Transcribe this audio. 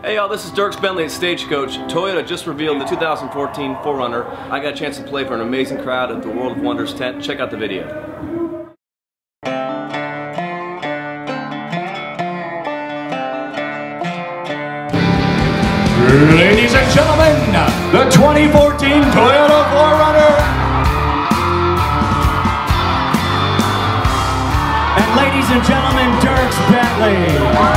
Hey y'all, this is Dierks Bentley at Stagecoach. Toyota just revealed the 2014 4Runner. I got a chance to play for an amazing crowd at the World of Wonders tent. Check out the video. Ladies and gentlemen, the 2014 Toyota 4Runner. And ladies and gentlemen, Dierks Bentley.